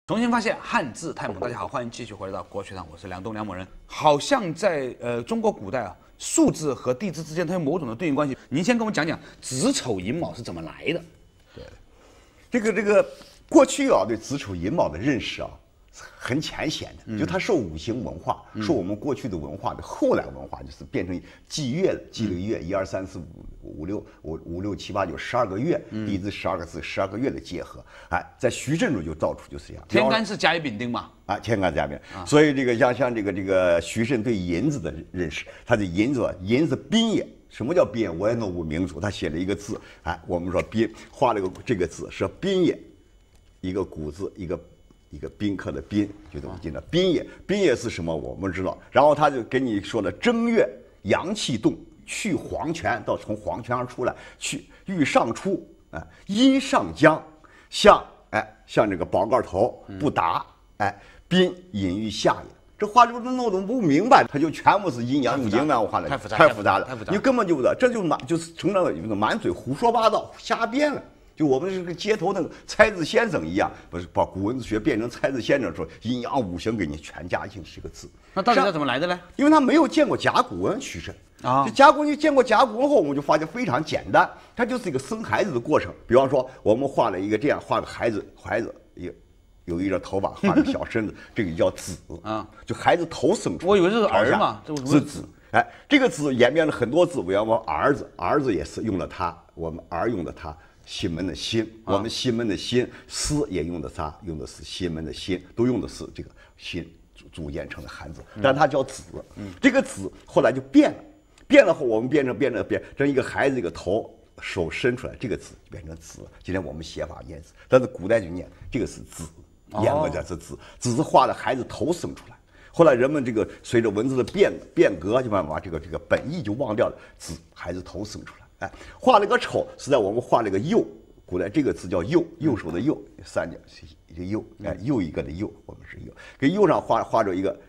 重新发现汉字太猛，大家好，欢迎继续回到国学堂，我是梁东梁某人。好像在中国古代啊，数字和地支之间它有某种的对应关系。您先跟我们讲讲子丑寅卯是怎么来的？ 对，这个过去啊，对子丑寅卯的认识啊，很浅显的，就它受五行文化，受我们过去的文化的后来文化，就是变成纪月了，纪了个月，1、2、3、4、5、6、7、8、9、12个月，地支12个字，12个月的结合。哎，在徐震中就到处就是这样。 天干是甲乙丙丁嘛？ 啊，天干甲丙，所以这个像这个徐震对银子的认识，他的银子宾也。什么叫宾？我也弄不明楚。他写了一个字，哎，我们说宾，画了这个字是宾也，一个古字，一个宾客的宾，就这么记得。宾也，宾也是什么？我们知道。然后他就给你说了，正月阳气动，去黄泉，到从黄泉上出来，去欲上出，哎，阴上将，像这个宝盖头不达，哎，宾隐于下也。这话就弄得不明白，它就全部是阴阳五行那样画的，太复杂了，你根本就不知道，这就是成了一个满嘴胡说八道、瞎编了。就我们这个街头那个猜字先生一样，不是把古文字学变成猜字先生说阴阳五行给你全加进去个字。 那到底要怎么来的呢？ 因为他没有见过甲骨文，徐震啊，你见过甲骨文后，我们就发现非常简单，它就是一个生孩子的过程。比方说，我们画了一个这样，画个孩子有一点头发，画个小身子，这个叫子啊，就孩子头生出来。 我以为这是儿嘛，这是子。哎，这个子演变了很多字，比方说儿子也是用了它，我们儿用的它，西门的心，我们西门的心，思也用的它，用的是西门的心，都用的是这个心组建成的汉字，但它叫子。这个子后来就变了后，我们变成一个孩子一个头。手伸出来，这个字就变成子。今天我们写法念子，但是古代就念这个是子，念过这是子，只是画了孩子头生出来。后来人们这个随着文字的变革，就慢慢把这个本意就忘掉了，子孩子头生出来。哎，画了个丑，是在我们画了个右，古代这个字叫右，右手的右，三角一个右，哎，又一个的右，我们是右，给右上画着一个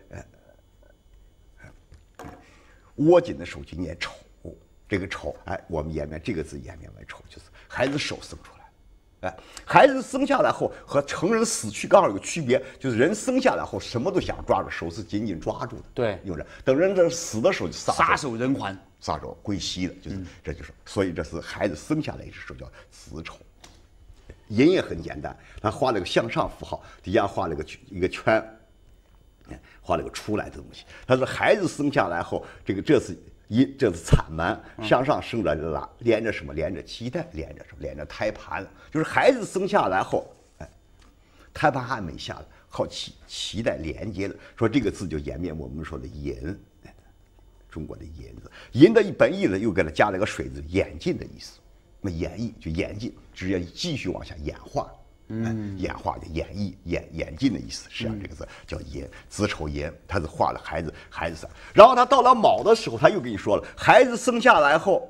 握紧的手去念丑。这个丑，哎，我们演变这个字演变为丑，就是孩子手生出来，哎，孩子生下来后和成人死去刚好有个区别，就是人生下来后什么都想抓着，手是紧紧抓住的， 对， 有人等人这死的时候就撒手人寰， 撒手归西了，这就是，所以这是孩子生下来的时候叫子丑。寅也很简单，他画了个向上符号，底下画了一个圈，画了个出来的东西。他说孩子生下来后，这是产螨，向上升着连着什么？连着脐带，连着什么？连着胎盘。就是孩子生下来后，哎，胎盘还没下来，靠脐带连接的。说这个字就演变我们说的寅，中国的寅字，寅的本意呢又给它加了个水字，演进的意思。那么演绎就演进，直接继续往下演化。演化就演进的意思，实际上这个字叫寅，子丑寅，他是画了孩子生，然后他到了卯的时候，他又跟你说了，孩子生下来后，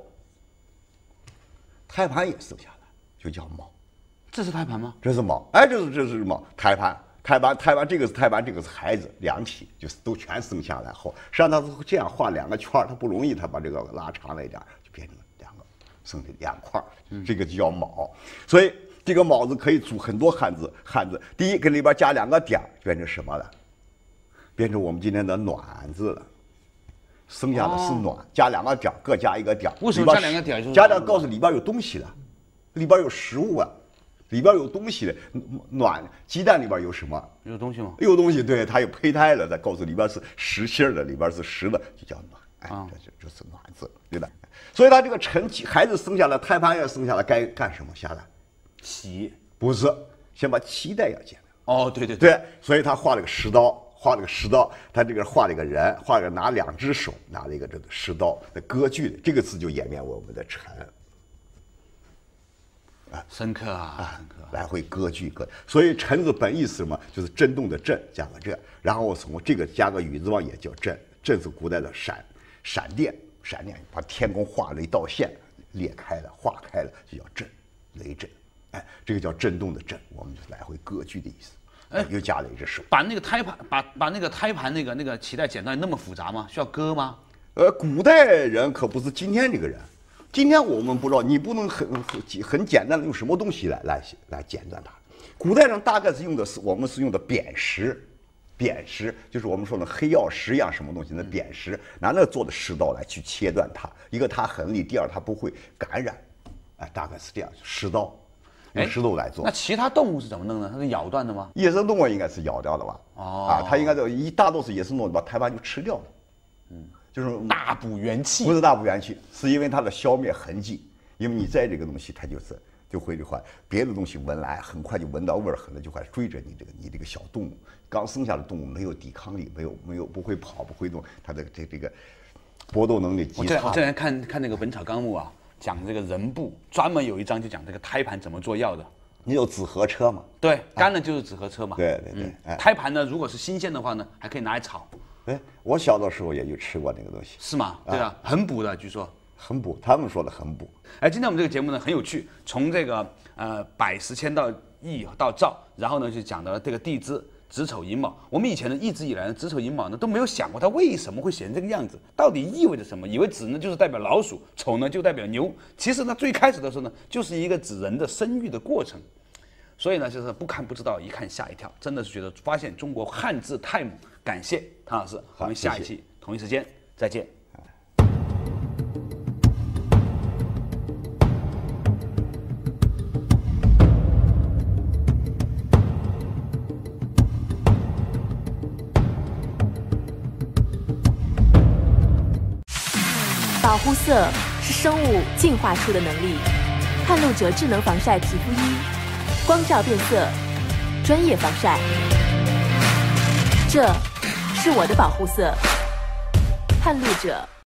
胎盘也生下来，就叫卯。 这是胎盘吗？ 这是卯，哎，这是卯，胎盘，这个是胎盘，这个是孩子，两体就是都全生下来后，实际上他是这样画两个圈，他不容易，他把这个拉长了一点，就变成两个，剩下两块，这个就叫卯，所以。这个卯字可以组很多汉字，第一跟里边加两个点，变成什么了？变成我们今天的暖字了。生下的是暖，加两个点，各加一个点。 为什么加两个点？ 加点告诉里边有东西了，里边有食物啊，里边有东西的。暖鸡蛋里边有什么？ 有东西吗？ 有东西，对，它有胚胎了，再告诉里边是实心的，里边是实的，就叫暖。哎，这是暖字，对吧？所以他这个孩子生下来，胎盘也生下来，该干什么？下来。 起不是，先把脐带要剪了。 哦，对， 所以他画了个石刀，他这个画了一个人，画了拿两只手拿了一个这个石刀的割据的，这个字就演变我们的辰。 深刻啊， 来回割据，所以辰字本意是什么？就是震动的震加个这，然后从这个加个雨字旁也叫震，震是古代的闪电，把天空画了一道线，裂开了，化开了，就叫震，雷震。哎，这个叫震动的震，我们就来回割据的意思。哎，又加了一只手。 把那个胎盘，把那个胎盘那个脐带剪断那么复杂吗？需要割吗？ 古代人可不是今天这个人。今天我们不知道，你不能很简单的用什么东西来剪断它。 古代人大概是我们是用的砭石，砭石就是我们说的黑曜石一样什么东西，那砭石拿那做的石刀来去切断它，一个它很利，第二它不会感染，哎，大概是这样，石刀。用石头来做。 那其他动物是怎么弄呢？它是咬断的吗？ 野生动物应该是咬掉的吧？啊，它应该一大多数野生动物把胎盘就吃掉了。就是大补元气。 不是大补元气，是因为它的消灭痕迹。因为你在这个东西，它就会的话，别的东西闻来很快就闻到味儿，很快就会追着你这个小动物。刚生下的动物没有抵抗力，没有不会跑不会动，它的这个搏斗能力极差。 我之前看那个《本草纲目》啊。讲这个人部专门有一章就讲这个胎盘怎么做药的。 你有紫河车嘛？ 对，干了就是紫河车嘛。 对。 胎盘呢，如果是新鲜的话呢，还可以拿来炒。 哎，我小的时候也就吃过那个东西。 是吗？对啊，很补的，据说。 很补，他们说的很补。 哎，今天我们这个节目呢很有趣，从这个百十千到亿到兆，然后呢就讲到了这个地支。子丑寅卯，我们以前呢一直以来呢，子丑寅卯呢都没有想过它为什么会写成这个样子，到底意味着什么？以为子呢就是代表老鼠，丑呢就代表牛。其实呢最开始的时候呢，就是一个指人的生育的过程。所以呢，就是不看不知道，一看吓一跳，真的是觉得发现中国汉字太猛。感谢唐老师，我们下一期同一时间再见。 保护色是生物进化出的能力。探路者智能防晒皮肤衣，光照变色，专业防晒。这是我的保护色。探路者。